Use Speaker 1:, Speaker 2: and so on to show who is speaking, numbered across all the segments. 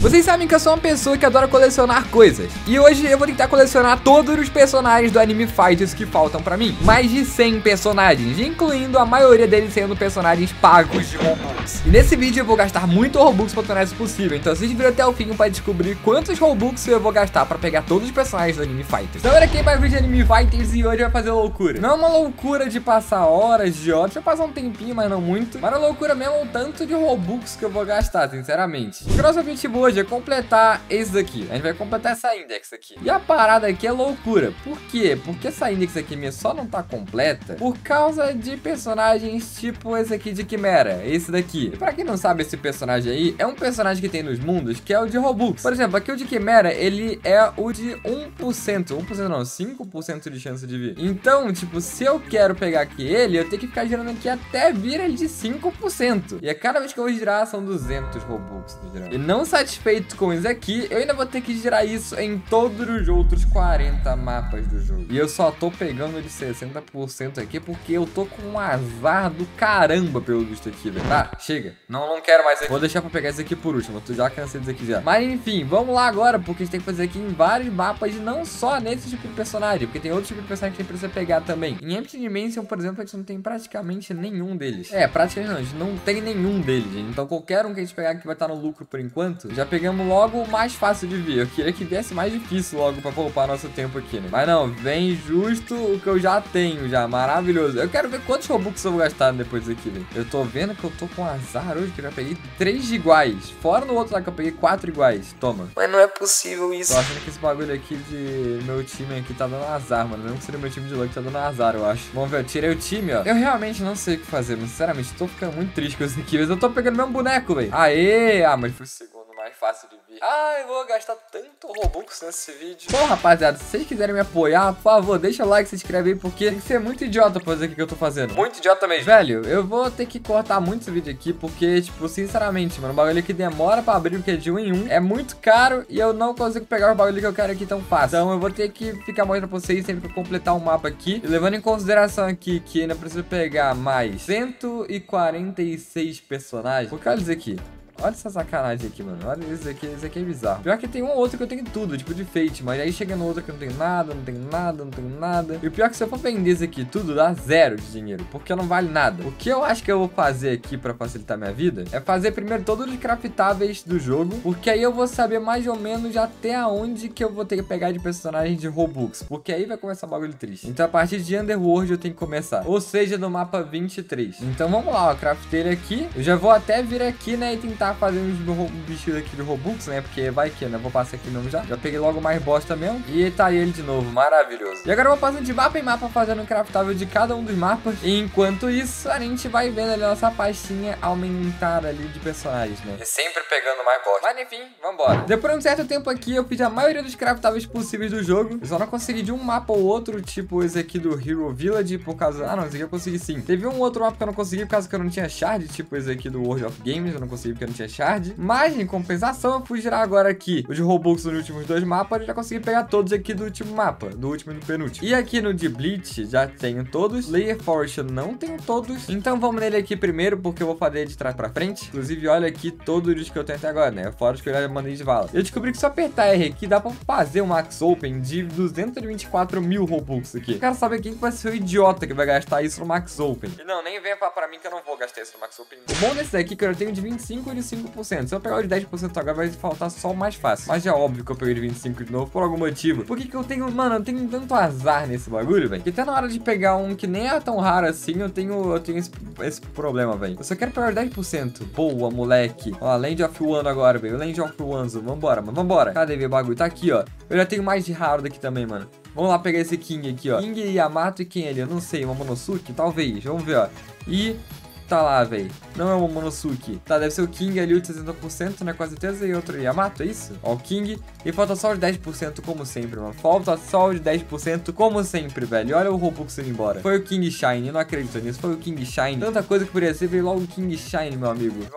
Speaker 1: Vocês sabem que eu sou uma pessoa que adora colecionar coisas. E hoje eu vou tentar colecionar todos os personagens do Anime Fighters que faltam pra mim. Mais de 100 personagens, incluindo a maioria deles sendo personagens pagos de Robux. E nesse vídeo eu vou gastar muito Robux pra tornar isso possível. Então vocês viram até o fim pra descobrir quantos Robux eu vou gastar pra pegar todos os personagens do Anime Fighters. Então olha aqui mais vídeo de Anime Fighters e hoje vai fazer loucura. Não é uma loucura de passar horas de horas, vai passar um tempinho, mas não muito. Mas é loucura mesmo o tanto de Robux que eu vou gastar, sinceramente. O nosso objetivo hoje é completar esse daqui. A gente vai completar essa index aqui. E a parada aqui é loucura. Por quê? Porque essa index aqui minha só não tá completa por causa de personagens tipo esse aqui de Quimera, esse daqui. E pra quem não sabe, esse personagem aí é um personagem que tem nos mundos que é o de Robux. Por exemplo, aqui o de Quimera, ele é o de 1%. 1% não, 5% de chance de vir. Então, tipo, se eu quero pegar aqui ele, eu tenho que ficar girando aqui até vir ele de 5%. E a cada vez que eu vou girar, são 200 Robux. E não satisfeito com isso aqui, eu ainda vou ter que girar isso em todos os outros 40 mapas do jogo. E eu só tô pegando de 60% aqui porque eu tô com um azar do caramba pelo visto aqui, velho. Tá, chega. Não quero mais aqui. Vou deixar pra pegar esse aqui por último. Eu já cansei disso aqui já. Mas enfim, vamos lá agora, porque a gente tem que fazer aqui em vários mapas e não só nesse tipo de personagem, porque tem outro tipo de personagem que a gente precisa pegar também. Em Empty Dimension, por exemplo, a gente não tem praticamente nenhum deles. É, praticamente não, a gente não tem nenhum deles, gente. Então qualquer um que a gente pegar que vai estar no lucro por enquanto, já pegamos logo o mais fácil de vir. Eu queria que viesse mais difícil logo pra poupar nosso tempo aqui, né? Mas não, vem justo o que eu já tenho, já, maravilhoso. Eu quero ver quantos Robux eu vou gastar depois daqui, velho. Eu tô vendo que eu tô com azar hoje, que eu já peguei 3 iguais. Fora no outro lá que eu peguei 4 iguais. Toma. Mas não é possível isso. Tô achando que esse bagulho aqui de meu time aqui tá dando azar, mano. Não seria meu time de Luck, tá dando azar, eu acho. Vamos ver, eu tirei o time, ó. Eu realmente não sei o que fazer, mas sinceramente, tô ficando muito triste com isso aqui. Mas eu tô pegando meu boneco, velho. Aê! Ah, mas foi o segundo mais fácil de vir. Ah, eu vou gastar tanto Robux nesse vídeo. Bom, rapaziada, se vocês quiserem me apoiar, por favor, deixa o like, se inscreve aí, porque tem que ser muito idiota pra fazer o que eu tô fazendo. Muito idiota mesmo. Velho, eu vou ter que cortar muito esse vídeo aqui, porque, tipo, sinceramente, mano, o bagulho aqui demora pra abrir, porque é de 1 em 1. É muito caro e eu não consigo pegar o bagulho que eu quero aqui tão fácil. Então eu vou ter que ficar mostrando pra vocês sempre que eu completar um mapa aqui. E levando em consideração aqui que ainda preciso pegar mais 146 personagens. Porque olha isso aqui. Olha essa sacanagem aqui, mano. Olha isso aqui é bizarro. Pior que tem um ou outro que eu tenho tudo, tipo de Fate. Mas aí chega no outro que eu não tenho nada, não tenho nada, não tenho nada. E o pior é que se eu for vender isso aqui tudo, dá 0 de dinheiro, porque não vale nada. O que eu acho que eu vou fazer aqui pra facilitar minha vida é fazer primeiro todos os craftáveis do jogo, porque aí eu vou saber mais ou menos até aonde que eu vou ter que pegar de personagens de Robux, porque aí vai começar o bagulho triste. Então a partir de Underworld eu tenho que começar, ou seja, no mapa 23. Então vamos lá, ó, craftei ele aqui. Eu já vou até vir aqui, né, e tentar fazer uns bichos aqui de Robux, né? Porque vai que, né? Vou passar aqui mesmo já. Já peguei logo mais bosta mesmo. E tá aí ele de novo. Maravilhoso. E agora eu vou passando de mapa em mapa fazendo um craftável de cada um dos mapas. E enquanto isso, a gente vai vendo ali a nossa pastinha aumentar ali de personagens, né? E sempre pegando mais bosta. Mas enfim, vambora. Depois de um certo tempo aqui, eu fiz a maioria dos craftáveis possíveis do jogo. Eu só não consegui de um mapa ou outro, tipo esse aqui do Hero Village, por causa... Ah, não, esse aqui eu consegui sim. Teve um outro mapa que eu não consegui por causa que eu não tinha shard, tipo esse aqui do World of Games. Eu não consegui porque eu não tinha shard, mas em compensação eu fui girar agora aqui os Robux nos últimos 2 mapas e já consegui pegar todos aqui do último mapa, do último e do penúltimo. E aqui no de Bleach já tenho todos, Layer Forest eu não tenho todos, então vamos nele aqui primeiro porque eu vou fazer de trás pra frente. Inclusive olha aqui todos os que eu tenho até agora, né, fora os que eu já mandei de vala. Eu descobri que se eu apertar R aqui dá pra fazer um Max Open de 224 mil Robux aqui. Eu quero saber quem que vai ser o idiota que vai gastar isso no Max Open. E não, nem venha pra mim que eu não vou gastar isso no Max Open. O bom desse daqui é que eu tenho de 25 e de 5%. Se eu pegar o de 10% agora, vai faltar só o mais fácil. Mas é óbvio que eu peguei de 25 de novo por algum motivo. Por que eu tenho... Mano, eu tenho tanto azar nesse bagulho, velho, que até na hora de pegar um que nem é tão raro assim, eu tenho esse problema, velho. Eu só quero pegar o 10%. Boa, moleque. Ó, Land of One agora, velho. Land of One. Vambora, mano. Vambora. Cadê ver o bagulho? Tá aqui, ó. Eu já tenho mais de raro daqui também, mano. Vamos lá pegar esse King aqui, ó. King, Yamato e quem ele? Eu não sei. Uma Momonosuke? Talvez. Vamos ver, ó. E... tá lá, velho. Não é o Momonosuke. Tá, deve ser o King ali, o de 60%, né? Com certeza. E outro Yamato, é isso? Ó, o King. E falta só os 10%, como sempre, mano. Falta só os 10%, como sempre, velho. E olha o Robux indo embora. Foi o King Shine. Eu não acredito nisso. Foi o King Shine. Tanta coisa que poderia ser. Veio logo o King Shine, meu amigo. Vamos lá, velho.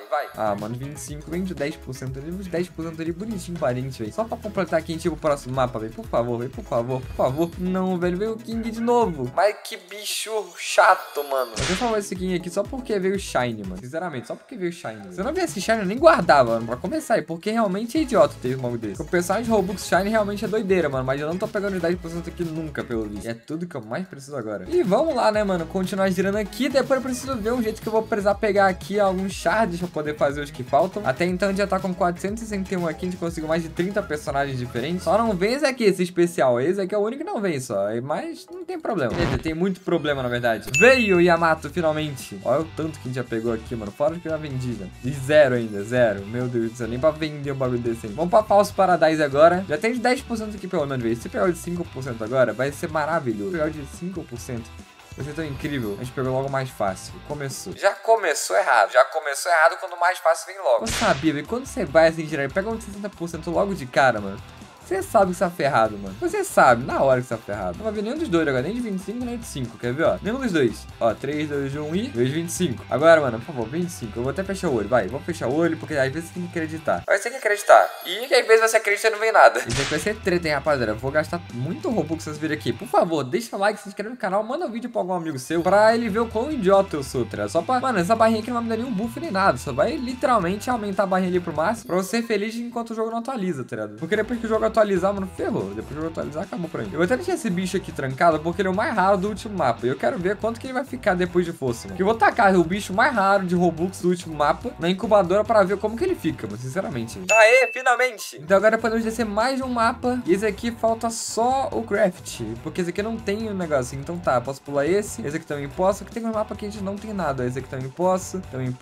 Speaker 1: vai. Ah, mano, 25, vem de 10% ali, uns 10% ali, bonitinho pra gente, velho. Só pra completar aqui, tipo, o próximo mapa, velho. Por favor, velho, por favor, por favor. Não, velho, veio o King de novo. Mas que bicho chato, mano. Eu vou salvar esse King aqui só porque veio o Shine, mano. Sinceramente, só porque veio o Shine. Se eu não viesse Shine, eu nem guardava, mano, pra começar aí. Porque realmente é idiota ter um bagulho desse. O personagem de Robux Shine realmente é doideira, mano. Mas eu não tô pegando 10% aqui nunca, pelo visto. É tudo que eu mais preciso agora. E vamos lá, né, mano? Continuar girando aqui. Depois eu preciso ver um jeito que eu vou precisar pegar aqui alguns shards pra poder fazer os que faltam. Até então já tá com 461 aqui. A gente conseguiu mais de 30 personagens diferentes. Só não vem esse aqui, esse especial. Esse aqui é o único que não vem só. Mas não tem problema. Tem muito problema, na verdade. Veio o Yamato, finalmente. Olha o tanto que a gente já pegou aqui, mano. Fora que eu já vendi, né? De 0 ainda, 0. Meu Deus do céu. Nem pra vender um bagulho desse aí. Vamos pra Falso Paradise agora. Já tem de 10% aqui pelo menos, velho. Se pegar o de 5% agora, vai ser maravilhoso. Se pegar o de 5%. Vai ser tão incrível. A gente pegou logo mais fácil. Começou. Já começou errado. Já começou errado quando o mais fácil vem logo. Eu sabia, velho. Quando você vai assim, girar, pega um de 60% logo de cara, mano. Você sabe que você tá ferrado, mano. Você sabe, na hora que você tá ferrado. Não vai vir nenhum dos dois agora, nem de 25, nem de 5. Quer ver, ó? Nenhum dos dois. Ó, 3, 2, 1 e 2, 25. Agora, mano, por favor, 25. Eu vou até fechar o olho, vai. Vou fechar o olho, porque às vezes você tem que acreditar. Mas você tem que acreditar. E às vezes você acredita e não vem nada. Isso aqui vai ser treta, hein, rapaziada. Eu vou gastar muito Robux nesse vídeo aqui. Por favor, deixa o like, se inscreve no canal, manda um vídeo pra algum amigo seu, pra ele ver o quão idiota eu sou, tá? Só pra... Mano, essa barrinha aqui não vai me dar nenhum buff nem nada. Só vai literalmente aumentar a barrinha ali pro máximo, pra você ser feliz enquanto o jogo não atualiza, tá ligado? Porque depois que o jogo atualizar, mano, ferrou. Depois eu vou atualizar, acabou pra mim. Eu vou até deixar esse bicho aqui trancado, porque ele é o mais raro do último mapa. E eu quero ver quanto que ele vai ficar depois de força, mano. Eu vou tacar o bicho mais raro de Robux do último mapa na incubadora pra ver como que ele fica, mano, sinceramente. Aê, finalmente! Então agora podemos descer mais um mapa. E esse aqui falta só o craft, porque esse aqui não tem um negócio. Então tá, posso pular esse aqui também posso. Aqui tem um mapa que a gente não tem nada. Esse aqui também posso.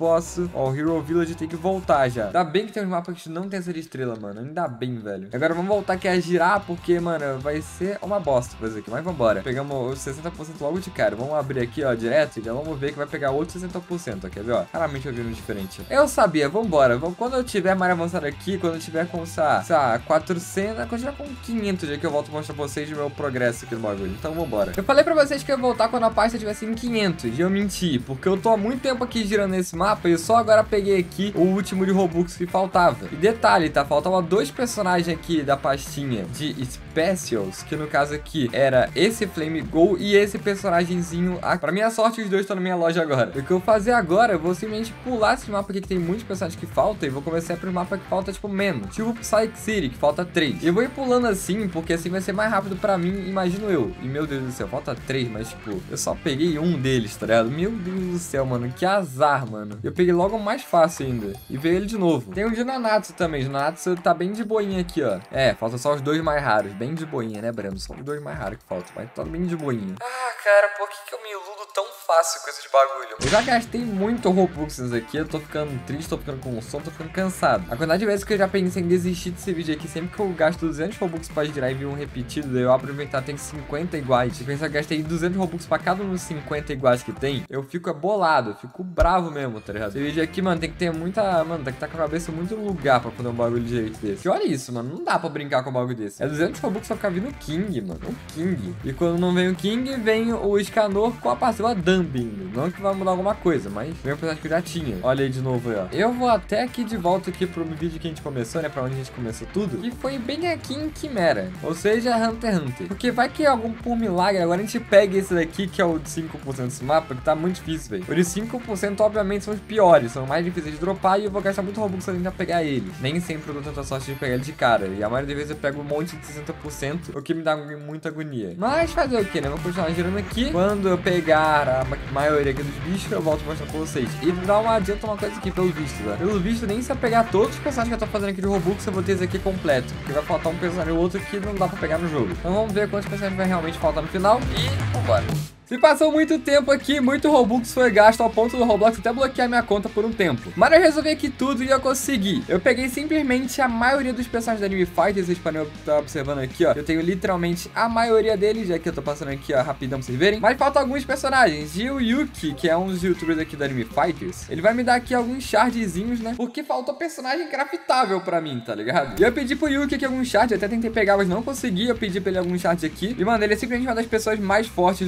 Speaker 1: Ó, o Hero Village tem que voltar já. Ainda bem que tem um mapa que a gente não tem essa de estrela, mano. Ainda bem, velho. Agora vamos voltar aqui a girar, porque, mano, vai ser uma bosta fazer aqui. Mas vambora. Pegamos os 60% logo de cara. Vamos abrir aqui, ó, direto. E já vamos ver que vai pegar outros 60%, ó. Quer ver, ó? Claramente eu vi um diferente. Eu sabia, vambora. Quando eu tiver mais avançado aqui, quando eu tiver com, sei lá, 400, quando eu tiver com 500 já que eu volto a mostrar pra vocês o meu progresso aqui no bagulho. Então vambora. Eu falei pra vocês que eu ia voltar quando a pasta tivesse em 500. E eu menti, porque eu tô há muito tempo aqui girando nesse mapa e eu só agora peguei aqui o último de Robux que faltava. E detalhe, tá? Faltavam 2 personagens aqui da pastinha de Specials, que no caso aqui era esse Flame Go e esse personagemzinho aqui. Pra minha sorte, os dois estão na minha loja agora. O que eu vou fazer agora, eu vou simplesmente pular esse mapa aqui que tem muitos personagens que faltam e vou começar pro mapa que falta, tipo, menos. Tipo Psyche City, que falta 3. E eu vou ir pulando assim, porque assim vai ser mais rápido pra mim, imagino eu. E meu Deus do céu, falta 3, mas tipo, eu só peguei um deles, tá ligado? Meu Deus do céu, mano, que azar, mano. Eu peguei logo o mais fácil ainda. E veio ele de novo. Tem o de Nanatsu também. O Nanatsu tá bem de boinha aqui, ó. É, falta só os 2 mais raros. Bem de boinha, né, Brando? São os 2 mais raros que faltam, mas tá bem de boinha. Ah, cara, por que eu me iludo tão fácil com esse bagulho? Eu já gastei muito Robux nesse aqui, eu tô ficando triste, tô ficando com sono, tô ficando cansado. A quantidade de vezes que eu já pensei em desistir desse vídeo aqui, sempre que eu gasto 200 Robux pra girar e vir um repetido, daí eu abro o inventário, tem 50 iguais. Se eu pensar que eu gastei 200 Robux pra cada um dos 50 iguais que tem, eu fico bolado, eu fico bravo mesmo, tá ligado? Esse vídeo aqui, mano, tem que ter muita... Mano, tem que estar com a cabeça muito no lugar pra fazer um bagulho de jeito desse. Porque olha isso, mano, não dá pra brincar com um bagulho desse. É 200 Robux pra ficar vindo o King, mano, o King. E quando não vem o King, vem o Escanor com a passiva Dumping. Não que vai mudar alguma coisa, mas vem o personagem que eu já tinha. Olha aí de novo aí, ó. Eu vou até aqui de volta aqui pro vídeo que a gente começou, né? Pra onde a gente começou tudo. Que foi bem aqui em Quimera. Ou seja, Hunter x Hunter. Porque vai que por milagre, agora a gente pega esse daqui, que é o de 5% desse mapa, que tá muito difícil, velho. O de 5%, obviamente, são os piores. São mais difíceis de dropar e eu vou gastar muito Robux pra tentar pegar eles. Nem sempre eu dou tanta sorte de pegar ele de cara. E a maioria das vezes eu pego um monte de 60%, o que me dá muita agonia. Mas fazer o que, né? Vou continuar girando aqui. Quando eu pegar a maioria aqui dos bichos, eu volto a mostrar pra vocês. E dá uma adianta uma coisa aqui, pelo visto, né? Pelo visto, nem se eu pegar todos os personagens que eu tô fazendo aqui de Robux, eu vou ter esse aqui completo. Porque vai faltar um personagem ou outro que não dá pra pegar no jogo. Então vamos ver quantos personagens vai realmente faltar no final. E vambora. Se passou muito tempo aqui, muito Robux foi gasto ao ponto do Roblox até bloquear minha conta por um tempo. Mas eu resolvi aqui tudo e eu consegui. Eu peguei simplesmente a maioria dos personagens da Anime Fighters. Vocês podem estar observando aqui, ó. Eu tenho literalmente a maioria deles, já que eu tô passando aqui, ó, rapidão pra vocês verem. Mas faltam alguns personagens. E o Yuki, que é um dos youtubers aqui da Anime Fighters, ele vai me dar aqui alguns shardzinhos, né? Porque faltou personagem craftável pra mim, tá ligado? E eu pedi pro Yuki aqui alguns shards, até tentei pegar, mas não consegui. Eu pedi pra ele alguns shards aqui. E, mano, ele é simplesmente uma das pessoas mais fortes do jogo.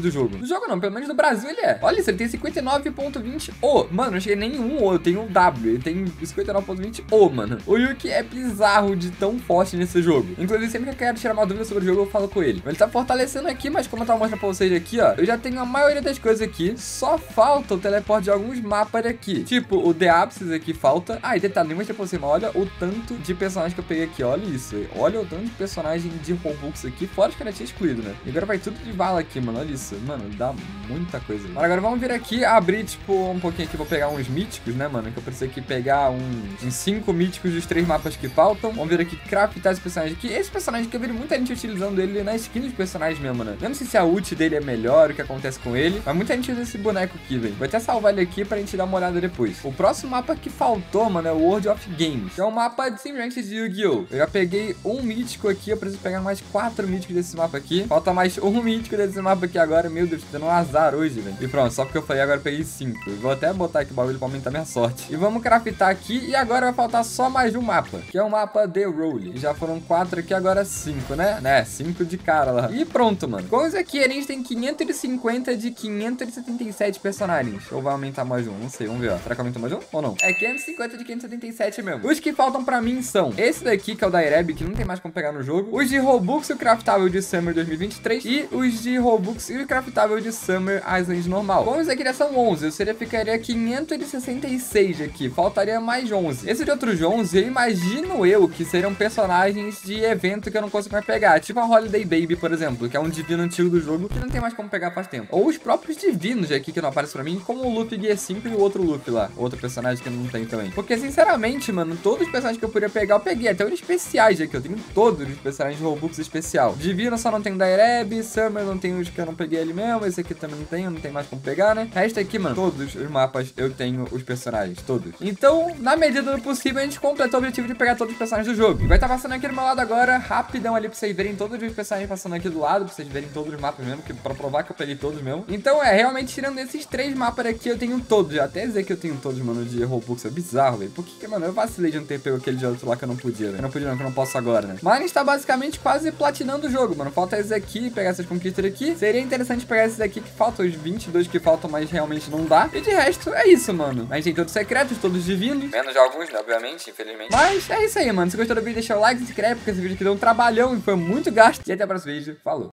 Speaker 1: jogo não, pelo menos no Brasil ele é. Olha isso, ele tem 59.20 O. Mano, não cheguei nenhum O, eu tenho um W. Ele tem 59.20 O, mano. O Yuki é bizarro de tão forte nesse jogo. Inclusive, sempre que eu quero tirar uma dúvida sobre o jogo, eu falo com ele. Ele tá fortalecendo aqui, mas como eu tava mostrando pra vocês aqui, ó, eu já tenho a maioria das coisas aqui. Só falta o teleporte de alguns mapas aqui. Tipo, o The Apsis aqui falta. Ah, e detalhe, nem mostrei pra você, mas olha o tanto de personagens que eu peguei aqui. Olha isso. Olha o tanto de personagem de Robux aqui, fora que eu já tinha excluído, né? E agora vai tudo de vala aqui, mano. Olha isso. Mano, dá muita coisa. Mas agora vamos vir aqui, abrir, tipo, um pouquinho aqui. Vou pegar uns míticos, né, mano? Que eu preciso aqui pegar uns 5 míticos dos 3 mapas que faltam. Vamos vir aqui, craftar esse personagem aqui. Esse personagem que eu vi muita gente utilizando ele na skin dos personagens mesmo, né? Eu não sei se a ult dele é melhor, o que acontece com ele, mas muita gente usa esse boneco aqui, velho. Vou até salvar ele aqui pra gente dar uma olhada depois. O próximo mapa que faltou, mano, é o World of Games, que é um mapa de Sim Ranked de Yu-Gi-Oh! Eu já peguei um mítico aqui, eu preciso pegar mais 4 míticos desse mapa aqui. Falta mais um mítico desse mapa aqui agora. Meu Deus, tô tendo um azar hoje, velho. E pronto, só porque eu falei, agora eu peguei 5. Eu vou até botar aqui o bagulho pra aumentar minha sorte. E vamos craftar aqui, e agora vai faltar só mais um mapa, que é o mapa The Roll. Já foram 4 aqui, agora 5, né? 5 de cara lá. E pronto, mano. Com isso aqui, a gente tem 550 de 577 personagens. Ou vai aumentar mais um? Não sei, vamos ver, ó. Será que aumenta mais um ou não? É 550 de 577 mesmo. Os que faltam pra mim são esse daqui, que é o da Ereb, que não tem mais como pegar no jogo. Os de Robux e o Craftável de Summer 2023. E os de Robux e o Craftável de Summer Island normal. Com isso aqui já são 11. Eu ficaria 566 aqui. Faltaria mais 11. Esse de outros 11, eu imagino que seriam personagens de evento que eu não consigo mais pegar. Tipo a Holiday Baby, por exemplo, que é um divino antigo do jogo que não tem mais como pegar faz tempo. Ou os próprios divinos aqui que não aparecem pra mim, como o Luffy Gear 5 e o outro Luffy lá. Outro personagem que não tem também. Porque, sinceramente, mano, todos os personagens que eu podia pegar, eu peguei. Até os especiais aqui. Eu tenho todos os personagens de Robux especial. Divino só não tem da Ereb. Summer não tem os que eu não peguei ali mesmo. Esse aqui também não tem mais como pegar, né? Resta aqui, mano, todos os mapas eu tenho os personagens. Todos. Então, na medida do possível, a gente completou o objetivo de pegar todos os personagens do jogo. E vai estar passando aqui do meu lado agora, rapidão ali, pra vocês verem todos os personagens passando aqui do lado, pra vocês verem todos os mapas mesmo, pra provar que eu peguei todos mesmo. Então, realmente, tirando esses 3 mapas aqui, eu tenho todos. Já até dizer que eu tenho todos, mano, de Robux. É bizarro, velho. Por que, mano, eu vacilei de não ter pego aquele de outro lá que eu não podia, velho. Eu não podia não, que eu não posso agora, né? Mas a gente tá basicamente quase platinando o jogo, mano. Falta esses aqui, pegar essas conquistas aqui. Seria interessante pegar esses aqui que faltam, os 22 que faltam, mas realmente não dá. E de resto, é isso, mano. A gente tem todos secretos, todos divinos. Menos de alguns, né, obviamente, infelizmente. Mas é isso aí, mano. Se gostou do vídeo, deixa o like, se inscreve, porque esse vídeo aqui deu um trabalhão e foi muito gasto. E até o próximo vídeo. Falou!